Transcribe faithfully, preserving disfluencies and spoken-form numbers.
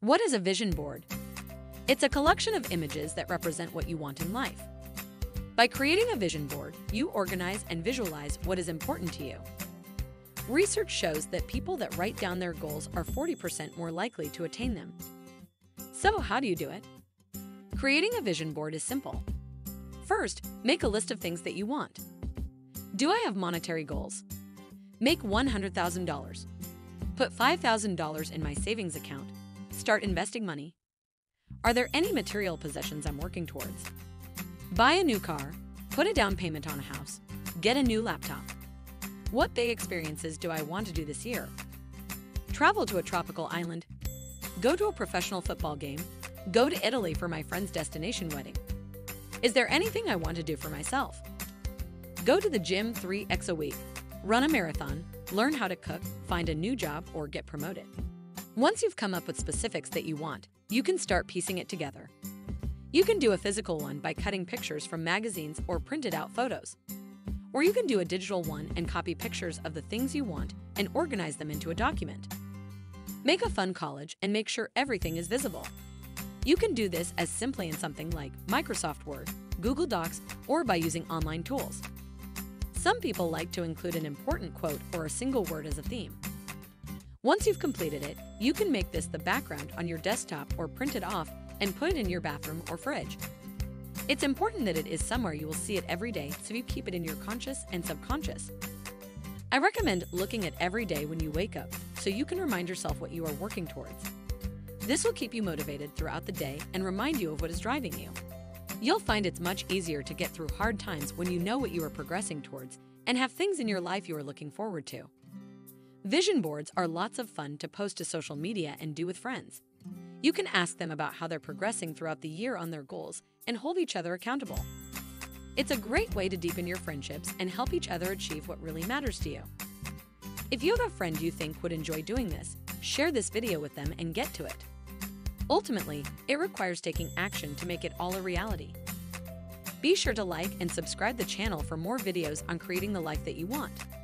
What is a vision board? It's a collection of images that represent what you want in life. By creating a vision board, you organize and visualize what is important to you. Research shows that people that write down their goals are forty percent more likely to attain them. So, how do you do it? Creating a vision board is simple. First, make a list of things that you want. Do I have monetary goals? Make one hundred thousand dollars. Put five thousand dollars in my savings account. Start investing money. Are there any material possessions I'm working towards? Buy a new car. Put a down payment on a house. Get a new laptop. What big experiences do I want to do this year? Travel to a tropical island. Go to a professional football game. Go to Italy for my friend's destination wedding. Is there anything I want to do for myself? Go to the gym three times a week. Run a marathon. Learn how to cook. Find a new job or get promoted. Once you've come up with specifics that you want, you can start piecing it together. You can do a physical one by cutting pictures from magazines or printed out photos. Or you can do a digital one and copy pictures of the things you want and organize them into a document. Make a fun collage and make sure everything is visible. You can do this as simply in something like Microsoft Word, Google Docs, or by using online tools. Some people like to include an important quote or a single word as a theme. Once you've completed it, you can make this the background on your desktop or print it off and put it in your bathroom or fridge. It's important that it is somewhere you will see it every day so you keep it in your conscious and subconscious. I recommend looking at every day when you wake up so you can remind yourself what you are working towards. This will keep you motivated throughout the day and remind you of what is driving you. You'll find it's much easier to get through hard times when you know what you are progressing towards and have things in your life you are looking forward to. Vision boards are lots of fun to post to social media and do with friends. You can ask them about how they're progressing throughout the year on their goals and hold each other accountable. It's a great way to deepen your friendships and help each other achieve what really matters to you. If you have a friend you think would enjoy doing this, share this video with them and get to it. Ultimately, it requires taking action to make it all a reality. Be sure to like and subscribe the channel for more videos on creating the life that you want.